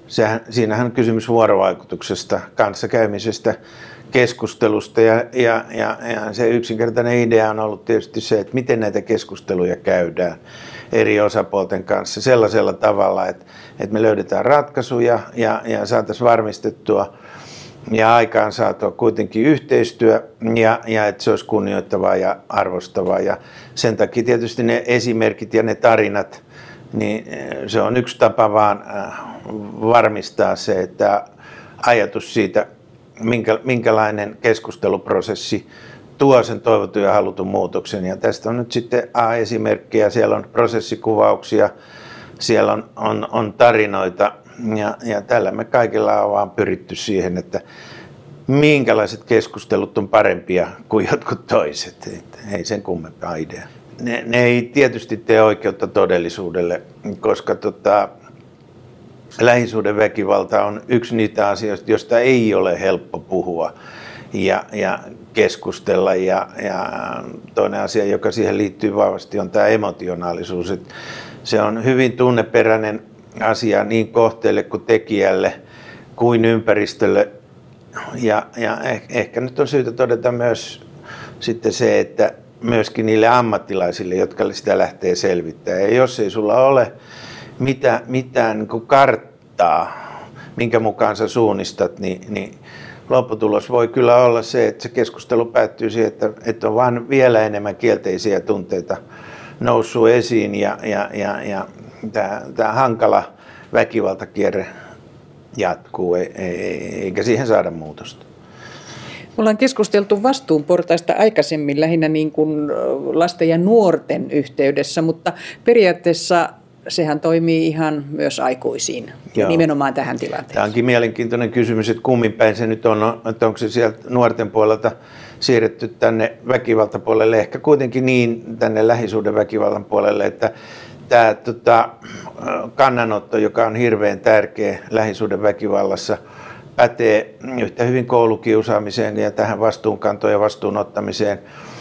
Siinähän on kysymys vuorovaikutuksesta, kanssakäymisestä, keskustelusta ja se yksinkertainen idea on ollut tietysti se, että miten näitä keskusteluja käydään eri osapuolten kanssa sellaisella tavalla, että me löydetään ratkaisuja ja saataisiin varmistettua ja aikaan saatua kuitenkin yhteistyö ja että se olisi kunnioittavaa ja arvostavaa. Ja sen takia tietysti ne esimerkit ja ne tarinat, niin se on yksi tapa vaan varmistaa se, että ajatus siitä, minkälainen keskusteluprosessi tuo sen toivotun ja halutun muutoksen. Ja tästä on nyt sitten esimerkkejä, siellä on prosessikuvauksia, siellä on tarinoita ja tällä me kaikilla on vaan pyritty siihen, että minkälaiset keskustelut on parempia kuin jotkut toiset. Ei sen kummempaa idea. Ne ei tietysti tee oikeutta todellisuudelle, koska lähisuhdeväkivalta on yksi niitä asioista, joista ei ole helppo puhua ja keskustella. Ja toinen asia, joka siihen liittyy vahvasti, on tämä emotionaalisuus. Että se on hyvin tunneperäinen asia niin kohteelle kuin tekijälle kuin ympäristölle. Ja ehkä nyt on syytä todeta myös sitten se, että myöskin niille ammattilaisille, jotka sitä lähtee selvittämään. Ja jos ei sulla ole mitään niin kuin karttaa, minkä mukaan sä suunnistat, niin lopputulos voi kyllä olla se, että se keskustelu päättyy siihen, että on vaan vielä enemmän kielteisiä tunteita noussut esiin ja tämä hankala väkivaltakierre jatkuu, eikä siihen saada muutosta. Me ollaan keskusteltu vastuunportaista aikaisemmin lähinnä niin kuin lasten ja nuorten yhteydessä, mutta periaatteessa sehän toimii ihan myös aikuisiin, nimenomaan tähän tilanteeseen. Tämä onkin mielenkiintoinen kysymys, että kummin päin se nyt on, että onko se sieltä nuorten puolelta siirretty tänne väkivaltapuolelle, ehkä kuitenkin niin tänne lähisuhdeväkivallan puolelle, että tämä kannanotto, joka on hirveän tärkeä lähisuhdeväkivallassa, pätee yhtä hyvin koulukiusaamiseen ja tähän vastuunkantoon ja vastuunottamiseen.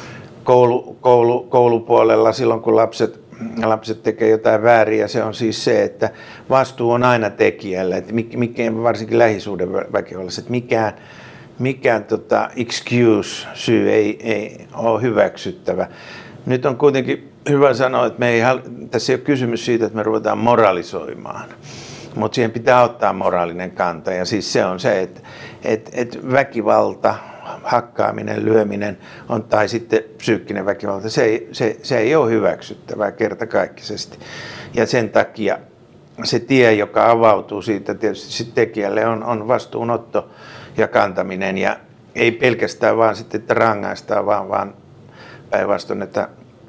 Koulupuolella silloin, kun lapset tekee jotain väärin, se on siis se, että vastuu on aina tekijällä, että varsinkin lähisuhdeväkivallassa, että mikään excuse, syy ei ole hyväksyttävä. Nyt on kuitenkin hyvä sanoa, että tässä ei ole kysymys siitä, että me ruvetaan moralisoimaan, mutta siihen pitää ottaa moraalinen kanta. Ja siis se on se, että väkivalta, hakkaaminen, lyöminen tai sitten psyykkinen väkivalta, se ei ole hyväksyttävää kertakaikkisesti. Ja sen takia se tie, joka avautuu siitä tietysti tekijälle, on vastuunotto ja kantaminen. Ja ei pelkästään vaan sitten, että rangaistaan, vaan päinvastoin, että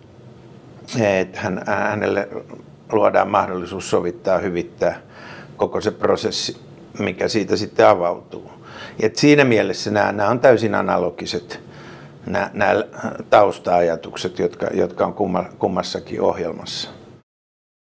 hänelle luodaan mahdollisuus sovittaa, hyvittää koko se prosessi, mikä siitä sitten avautuu. Ja siinä mielessä nämä on täysin analogiset, nämä tausta-ajatukset, jotka on kummassakin ohjelmassa.